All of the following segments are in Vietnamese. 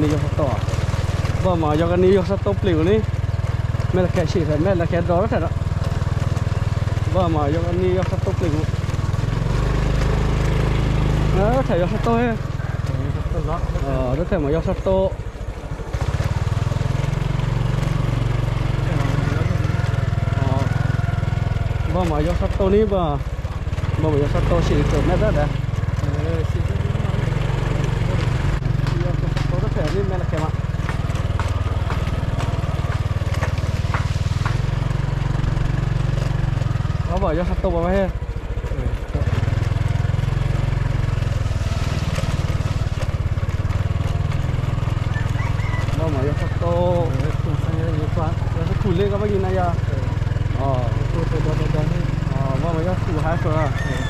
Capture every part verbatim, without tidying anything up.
ni yo to ba ma yo ni yo sa to pliu ni me la ke chi fe me la ke do ta ba ma yo ni yo sa to pliu nó thầy yo sa to he ờ đó thầy mà yo sa to ba mà yo sa to ni ba ba mà yo sa to chỉ được me đó đã ini melek ya mak. Apa ya satu apa ya? Apa ya satu? Saya lupa. Ya kulit apa gini ya? Oh, itu sudah ni. Oh, apa ya suha suha.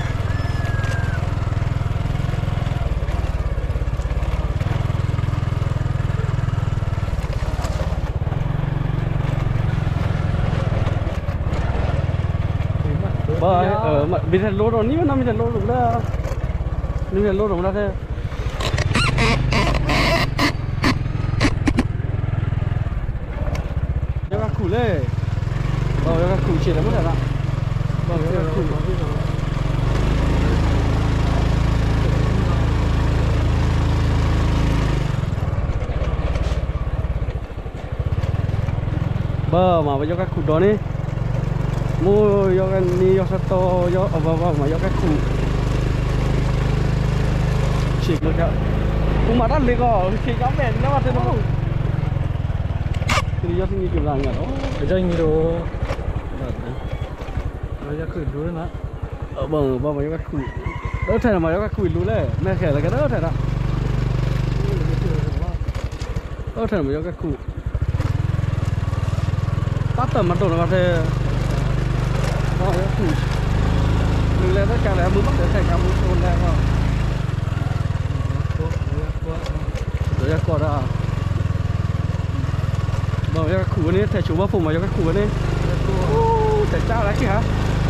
Ba ở mà bị thật lỗ rồi, nếu nó bị thật lỗ rồi đó, nếu thật lỗ rồi đó thế. Cho các cụ lên, ờ cho các cụ chỉ là mất rồi đó. Vâng, cho các cụ. Bơ mà cho các cụ đó đi. Mua yo cái ni yo sato yo ở vào vào mà yo cái cụ chỉ được ạ cũng mà đắt đi có khi nhóm bền nó mà thế nó thì yo sinh kiểu rằng là nó cái danh đồ nó ra khử lúa nữa ở bờ bờ mà yo cái cụ đỡ thầy mà yo cái cụ lúa đấy mẹ kể là cái đỡ thầy đó đỡ thầy mà yo cái cụ tắt tầm mặt đồ nó thế oh ya tu. Mình lên tất cả là muốn bắt để thành công luôn đây không? Rồi ya qua đó. Rồi ya khu này thầy chủ bao phủ mà ya cái khu này. Thầy cha lại kì hả?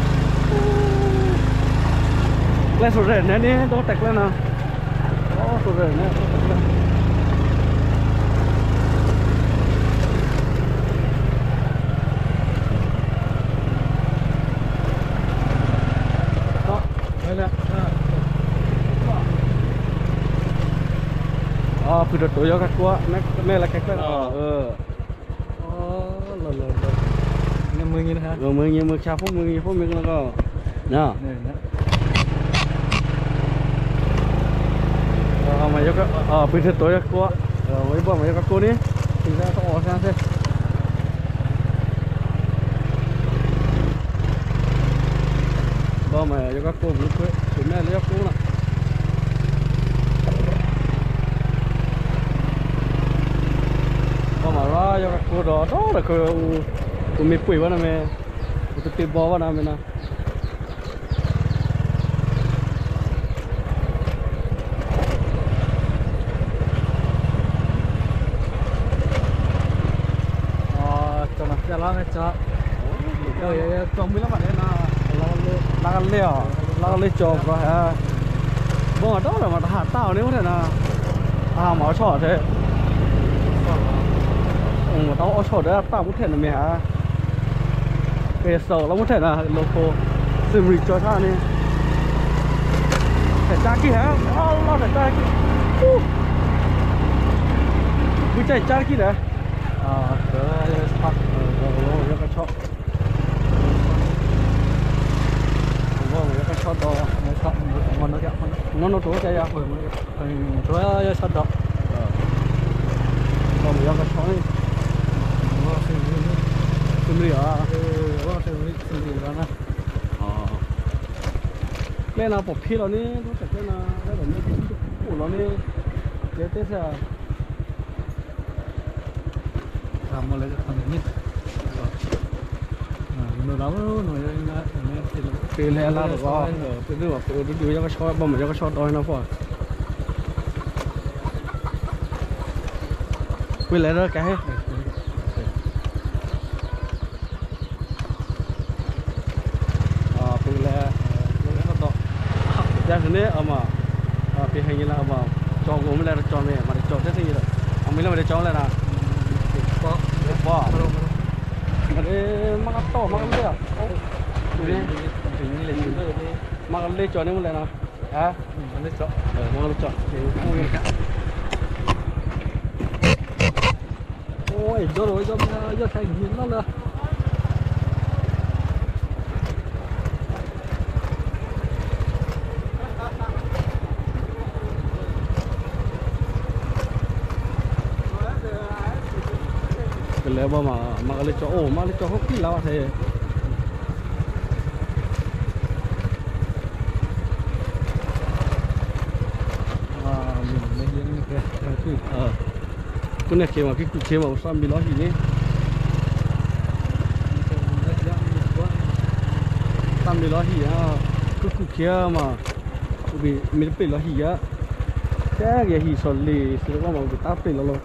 Lên số rền này đi, đó tạch lên nào. Đó số rền này. Oh, sudah tuh ya kak gua, mek melek kayak oh, eh, oh, lo lo lo, ini mungkin ha, lo mungkin mungkin siapa mungkin siapa mungkin lo, nah, oh, macam kak, oh, sudah tuh ya gua, oh, ibu macam kak gua ni, tinggal tu orang sana. Ba macam kak gua beli kue, cuma lihat gua nak. Yo các cô đó đó là cô cô mày quỷ vào nào mày cô tự bỏ vào nào mày nào ờ cho nó cho nó cho rồi trong mấy lắm bạn nào lao lao leo lao leo cho và ha bỏ đó là mà hạt tao nếu thế nào à máu chỏ thế mà tao ở chỗ đó tao cũng thể là mẹ cái sợ nó cũng thể là loco xử lý cho tao này phải cha kia hả nó phải cha kia cứ chạy cha kia đấy à cái phát rồi cái chó rồi cái chó đó nó chó nó nó nó nó trốn chạy ra rồi trốn ra sát đó còn cái chó này xử lý à? Ừ, vâng xử lý xử lý ra nè. Ờ. Lên nào bỏ phi nó đi, nó sẽ lên nào, đây là những cái củ nó đi, cái tết sẽ làm một lấy được thằng nhất. Nó đóng nó nó thì phi lên là được rồi. Cái đứa cái đứa cho cái shot bấm cho cái shot đôi nó phải. Quy lấy ra cái ra thế này mà thì hình như là mà cho gốm này là cho này mà cho thế gì rồi không biết là để cho lại nào có bỏ mà để mắc to mắc lê à mắc lê cho nên là nào à mắc lê cho mắc lê cho ôi rồi rồi rồi rồi thành hình nó nữa cái lẽ mà mà cái cho ổ mà cái cho hốc kỹ lao thế à mình mới những cái cái ờ cái này khi mà cái cụ chế mà sao bị lo gì nhé tam bị lo gì à cái cụ kia mà bị mình bị lo gì á cái cái gì sầu lì sầu qua mà bị táp bị lo lo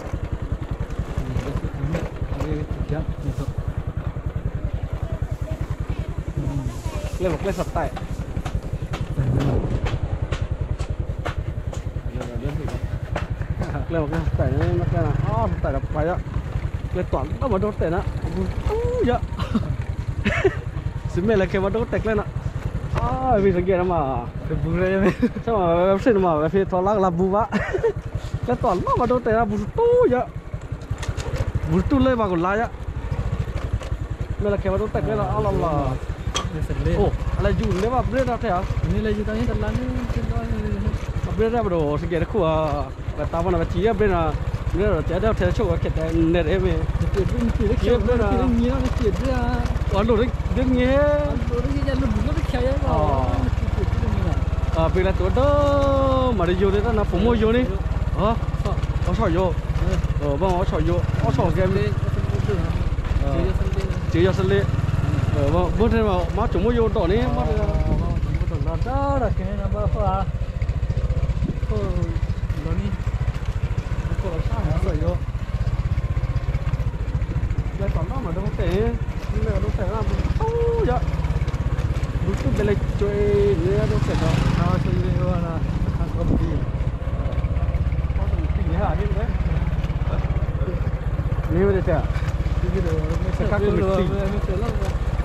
lên một lên sập tay lên một cái sập tay nó cái là oh sập tay đập phải á lên toàn nó mà đốt tay nó ui dạ xin mẹ là cái mà đốt tay lên ạ à vì cái gì mà cái bún này sao mà em xin mà vì thọ lắc là bù vạ lên toàn nó mà đốt tay nó bù tu dạ bù tu lên mà còn lại á mẹ là cái mà đốt tay lên là Allah Allah oh ala jun le ba bread ra thea ni le ju tang ni talan ni bread ra bro se ge khu a ta bona ba chi bread na bread ra cha da thea chou ka khet ne re me ti bun ti le khia bread ti le ni na ti bread wa lo ri de nge lo ri ya lo bu lo khia ya ba à bây giờ tôi đó mà đi vô đấy na phụ mua vô đi hả có sỏi vô ờ vâng có sỏi vô có sỏi game đi chỉ cho sân đi ờ vâng bữa nay mà má chúng mua vô đỏ đi má đó là cái này bao pha cô lo ni cô lo sao hả rồi vô đây còn đó mà đâu có thể nhưng mà đâu thể làm đâu vậy bút tu bela chơi nữa đâu thể đâu nào chơi đi qua là thằng công ty có thằng gì hả đi đấy nếu vậy chả đi rồi mới sẽ các công ty mới sẽ lắm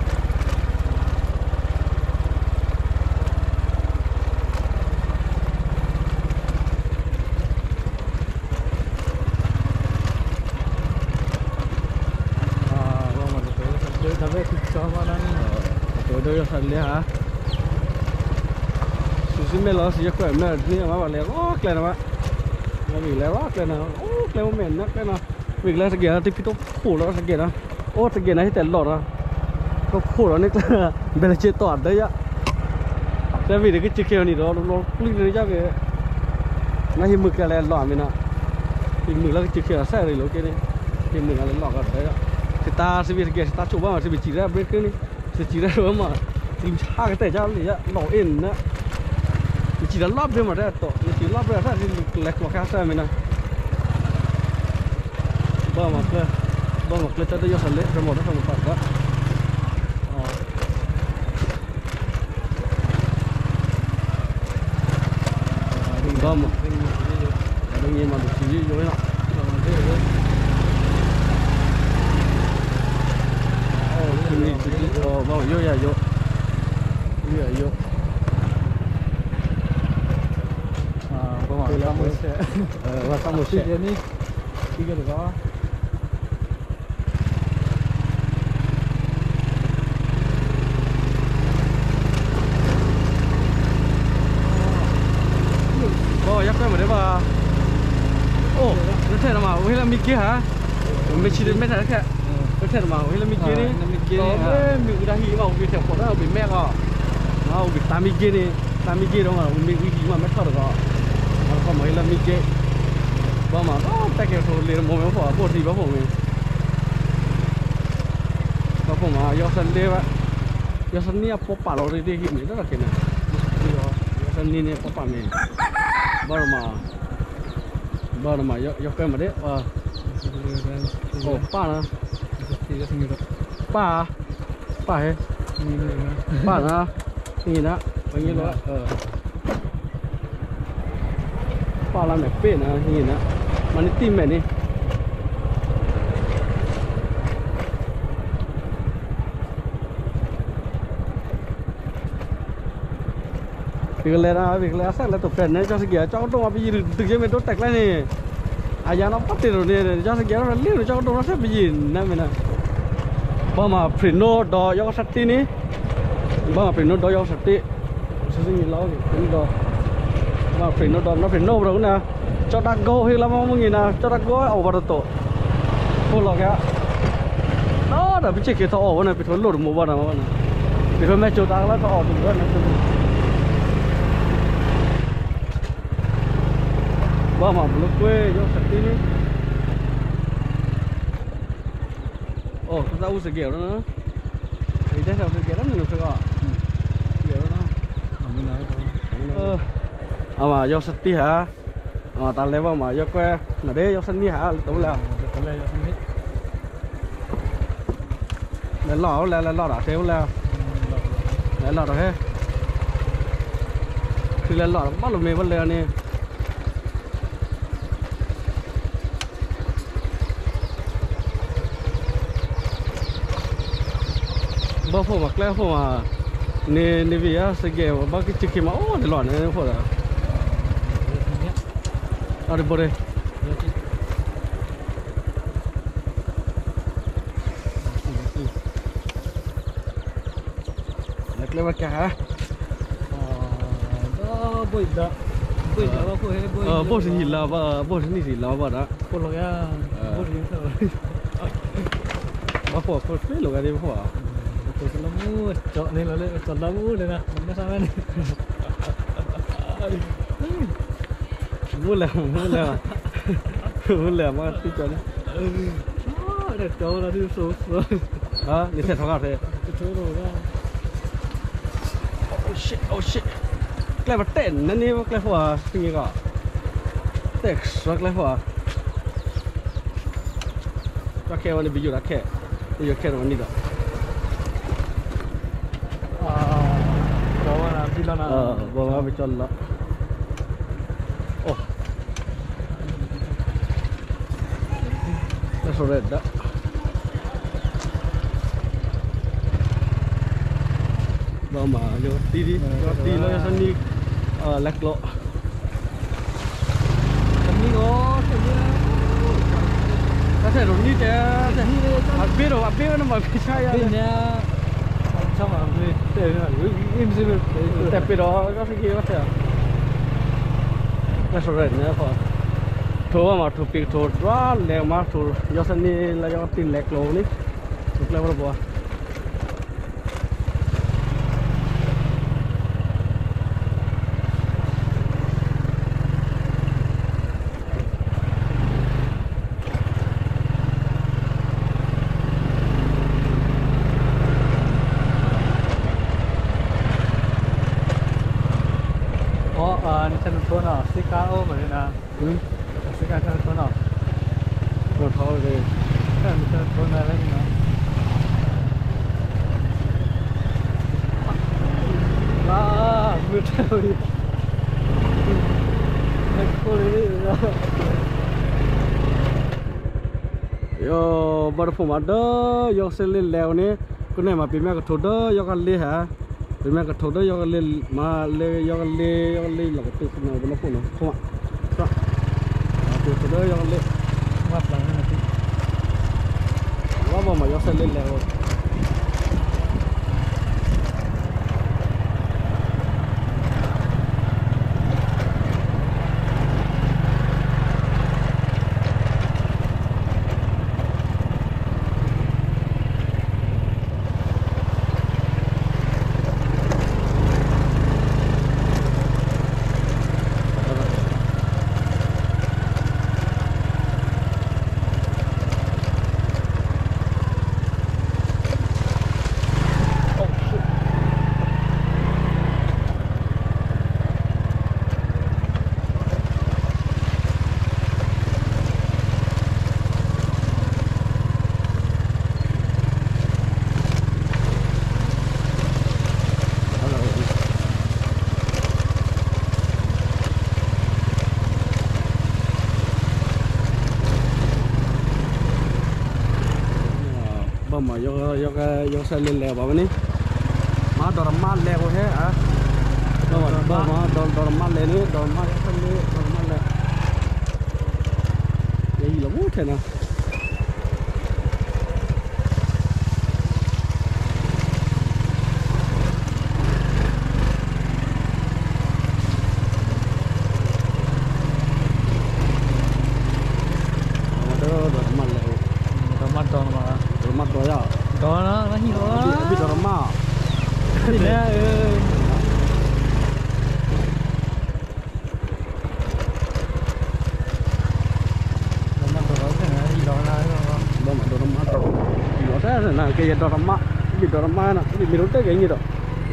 tôi đưa cho thằng hả sushi mẹ lo sushi khỏe mẹ đi mà bảo lẽ lót lên mà mà vì lẽ lót lên nào lót lên mà mẹ nó cái nào vì lẽ cái gì thì tôi khổ nó cái gì đó ô cái gì này thì lọt ra tôi khổ nó này là bây giờ chơi toàn đấy á tại vì cái chiếc kêu này đó nó linh lên ra cái nó hiểm mực cái này lọt mình à thì mực là cái chiếc kêu sai rồi lúc kia đi thì mực là lọt ở đấy á thì ta sẽ biết cái ta chụp vào sẽ bị chỉ ra bên cái này sẽ chỉ ra rồi mà tìm cha cái tay ra gì á nổ in á chỉ là lóp thôi mà ra tổ chỉ lóp ra ra thì lệch vào casa mình này bao mặt lên bao mặt lên ta đưa sản lệ rồi một nó không phải đó đừng bao mặt đừng nhìn mà được chỉ vô nó oh bao vô ya vô vô ya vô à có mà ra một xe ờ và xong một xe đi đi cái được đó oh chắc quen rồi đấy bà ô nó thế nào mà ôi là mi kia hả mình chỉ đến mấy thằng kia có thể mà ôi là mi kia đi có mình đã hí mà vì theo cổ đó bị mẹ à nó bị tám mi kia đi tám mi kia đâu mà mình uy mà mất thôi được rồi mà không mấy là mi kia bao mà nó tay kia thôi liền một mấy phở bột gì bao phở mình bao phở mà do sân đi vậy do sân này bóp bả rồi đi hiện rất là cái này do sân này bóp bả mình bao mà bao mà do do cái mà đấy ờ ồ ba nữa ba ba hết ba nữa nhìn đó bao nhiêu đó ờ ba là mẹ bên nữa nhìn đó มันนี่ตีมแบบนี้việc lẽ ra việc lẽ sẽ là tập trận này cho sự kiện cho đông bây giờ từ cái mình đốt tạch lại này à giờ nó bắt tiền rồi này cho sự kiện nó liên cho đông nó sẽ bây giờ này mình này bao mà prino đo yo sát tí ní bao mà prino đo yo sát tí sử dụng gì lâu cái đo mà prino đo nó prino rồi nè cho đặc go hay là mong gì nè cho đặc go ở vào tổ cô lo cái đó là bị chết cái thọ ở này bị thổi lột một bao nào này bị thổi mấy chỗ đặc là thọ ở tụi nó bao mà lúc quê yo sát tí ní ồ, chúng ta uống sự kiểu đó nữa. Thì thế sao sự kiểu đó nhiều phải gọi. Kiểu đó. Không biết nói thôi. Ờ. Mà do sắt tí hả? Ờ, ta lấy vào mà do que, là đấy do sắt tí hả? Tụi là. Tụi là do sắt tí. Lấy lọ là là lọ đã thế là. Lấy lọ rồi hết. Thì lấy lọ bắt được mình bắt leo nè. bao phủ mặc lẽ phủ mà nè nè vì á sẽ kêu bao cái chiếc máu để lọt này phủ là ở đây bộ đây mặc lẽ mặc cả đó bôi đó bôi đó bao phủ hết bôi ờ bôi gì là bao bôi gì gì là bao đó bôi lo cái bôi gì thôi bao phủ phủ phết luôn cái đi phủ tôi sẽ làm mua chọn nên là lên chọn làm mua đây nè mình nó sao đây mua lèo mua lèo mua lèo mà tí cho đấy để cho là thứ số số hả đi xe thằng nào thế cái số đồ đó oh shit oh shit cái mà tên nó đi cái phủ à cái gì cả tên số cái phủ à cái kẹo này bị dụ đã kẹo bị dụ kẹo nó đi đó ờ bawa bị chọn lọ oh nó số red đó bao mà vô tí đi vô tí nó sẽ đi ờ lắc lộ cái gì đó cái gì có thể rồi đi thế à biết rồi à biết nó mà bị sai à sao mà người để là im gì vậy แต่ไปรอก็สักทีว่าเถอะไม่สนใจเนี่ยพอทัวร์มาทัวร์ปีกทัวร์ร้านเลี้ยงมาทัวร์ยอดสันนี่แล้วยอดตีนเล็กโลนี่ถูกแล้วว่าบัวฉันทนอ่ะสิก้าโอ้เหมือนนะอืมสิก้าฉันทนอ่ะรถเขาเลยฉันฉันทนอะไรนี่นะว้ามือเท่านี้ไม่คุยเลยนะโย่บาร์ฟูมาเด้อยกเซลิแล้วนี่ก็เนี่ยมาปีแม่ก็ถูเด้อยกกันเลยฮะปีแม่ก็ถูเด้อยกกันเลยมาเลยยกกันเลยยกกันเลยหลังตึกเนี่ยบนฟูนะขวาขวาถูถูเด้อยกกันเลยว่าหลังนั่นสิว่าบ่มายกเซลิแล้ว yo cái yo xe lên lèo bảo bên ní má đồ làm mát lèo thế à đâu mà đâu mà đồ đồ làm mát lên ní đồ làm mát xe lên đồ làm mát lèo cái gì là bút thế nào đó nó nó hi đó bị đồ làm mát thì nè ơi đồ mặt đó thế này hi đó là đồ mà đồ làm mát đồ nó thế này cái đồ làm mát bị đồ làm mát nè bị bị rút cái gì đó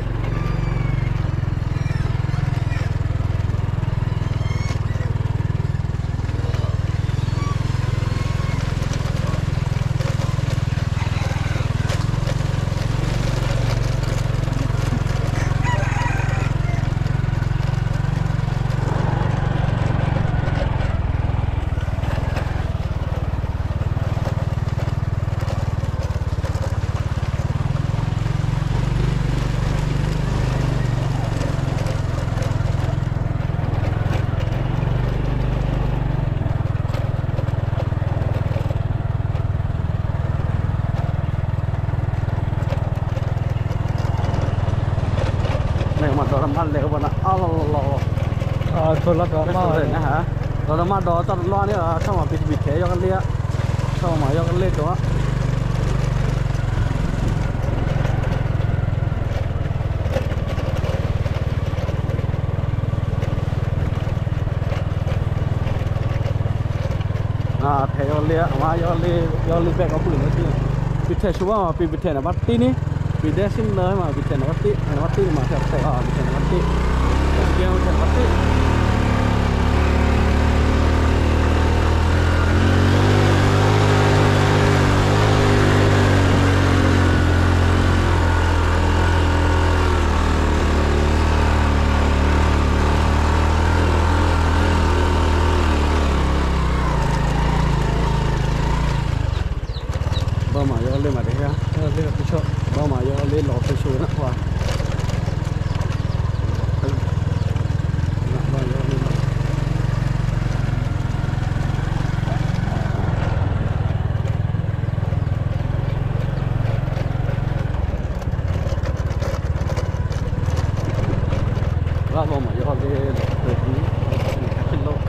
đồ làm mát lèo bọn nó ao lò lò à thôi lát đó mà rồi nè hả đồ làm mát đó tao lo nữa à sao mà bị bị thế cho cái lia sao mà cho cái lia đó à thế cho lia mà cho lia cho lia bé có phụ nữ chứ bị thế số mà bị bị thế là bắt tí ní bị đe xin lời mà bị thế nó bắt tí nó bắt tí mà thật thế à bị thế nó bắt tí kêu thế bắt tí bao mà vô lên mà đấy ha lên được cái chỗ bao mà vô lên lọt cái số nữa qua bao mà vô lên từ cái lỗ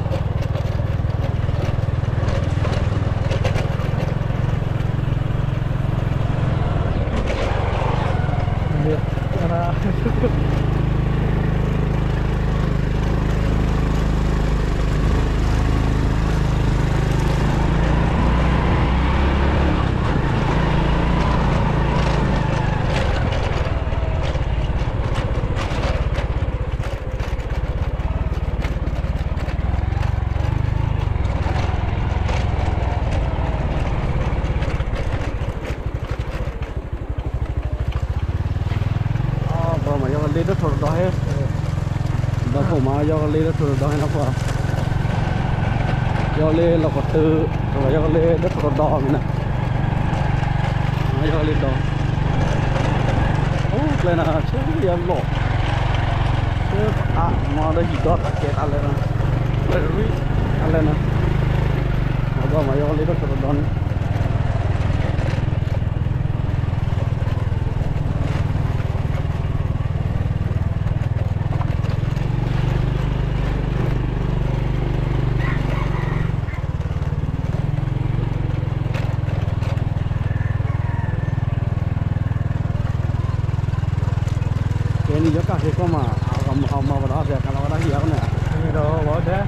lên đất thổ đó hết đó khổ mà do lên đất thổ đó nó qua do lên là có từ rồi do lên đất thổ đỏ này nè do lên đó ô lên là chứ gì em lộ chứ à mà đây chỉ có tất cả lên nè lên rồi lên nè đó mà do lên đất thổ đỏ này ini juga sih kok mah kamu kamu berapa ya kalau orang dia kan ya ini doh bawa deh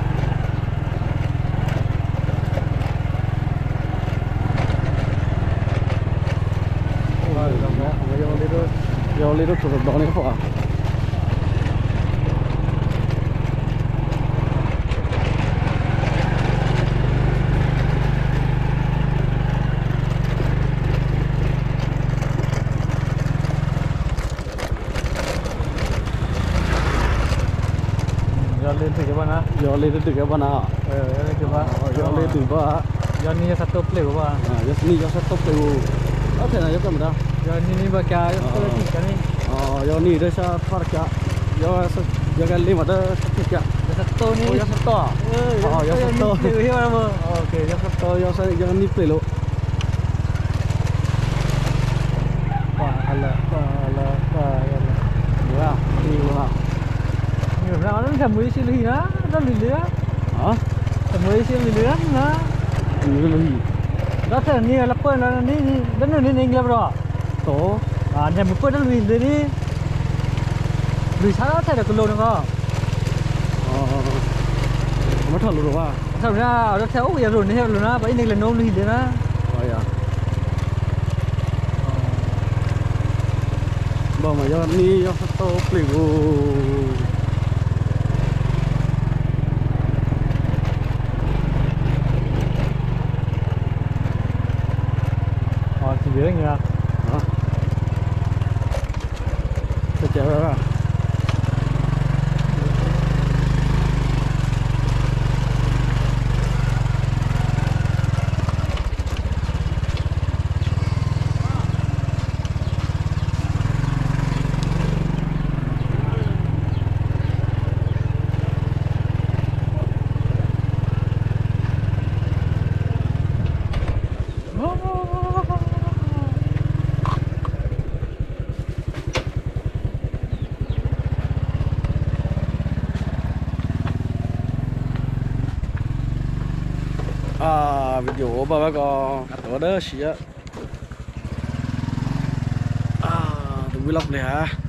oh ya yang itu yang itu turun doang nih kok lên từ cái bên á, giờ lên từ cái bên nào, ờ lên từ bên, giờ lên từ bên, giờ ni satu play của bạn, à giờ ni giờ satu play, có thể là giống cầm đâu giờ nhìn nhìn bờ kia tôi chỉ cái này ờ do nỉ đây sao thoát cả do do cái ly mà đó thịt cả giờ sắp to oh nih do sắp to ờ do sắp to hiểu không ok do sắp to do sao do nỉ plei lo wah ala ala ala wow đi wow nhiều nào nó thèm muối xì lì đó nó lì lửa hả thèm muối xì lì lửa nó như là gì đó thế ni là quên là ni ni đến nơi ni nghe rồi tổ à thèm quên nó lì lì đi lì sao đó thế được cái lô nữa ờ nó thật luôn rồi à sao ra nó theo giờ rồi theo rồi nó vậy nên là nôn lì lửa nó rồi à bao mà do ni do sắp to plei lo ờ chỉ biết như nào hả sẽ chạy ra à video bà bà có ở đó xí á à tụi mình lọc này hả